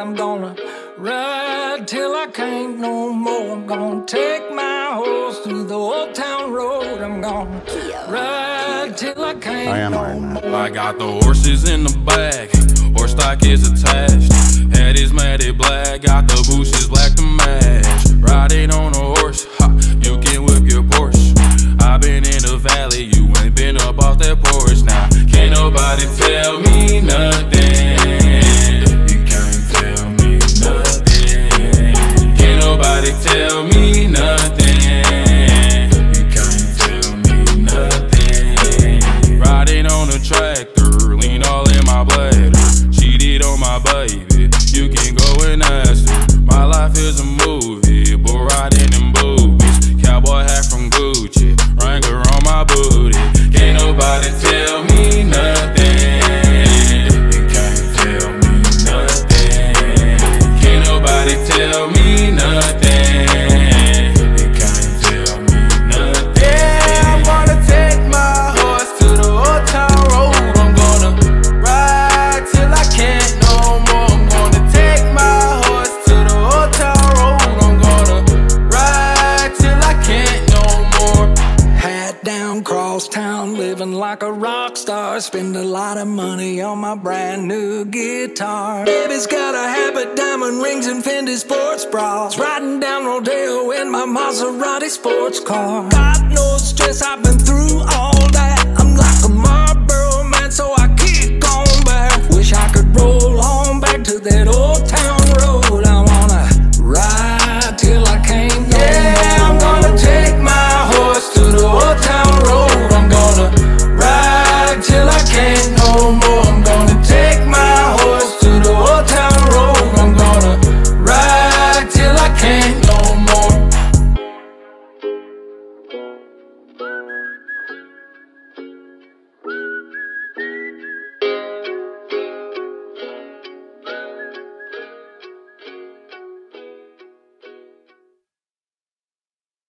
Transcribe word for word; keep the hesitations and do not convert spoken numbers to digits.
I'm gonna ride till I can't no more. I'm gonna take my horse through the old town road. I'm gonna ride till I can't I am no Iron Man. more. I got the horses in the back, horse stock is attached. Head is matted black, got the bushes black to match. Riding on a horse, ha, you can whip your Porsche. I been in the valley, you ain't been up off that porch. Now, can't nobody tell me nothing. You can't tell me nothing. Can't nobody tell me nothing. You can't tell me nothing. Riding on a tractor, lean all in my bladder. Cheated on my baby, you can go and ask her. My life is a movie, but riding in boobies. Cowboy hat from Gucci, Wrangler on my booty. Can't nobody tell me nothing. You can't tell me nothing. Can't nobody tell me nothing. You can't tell me nothing. Yeah, I'm gonna take my horse to the old town road. I'm gonna ride till I can't no more. I'm gonna take my horse to the old town road. I'm gonna ride till I can't no more. Hat down, cross town, living like a rock star. Spend a lot of money on my brand new guitar. Baby's got a habit, diamond rings and Fendi sports bras. Riding down Rodeo in my Maserati sports car. God knows stress I've been through.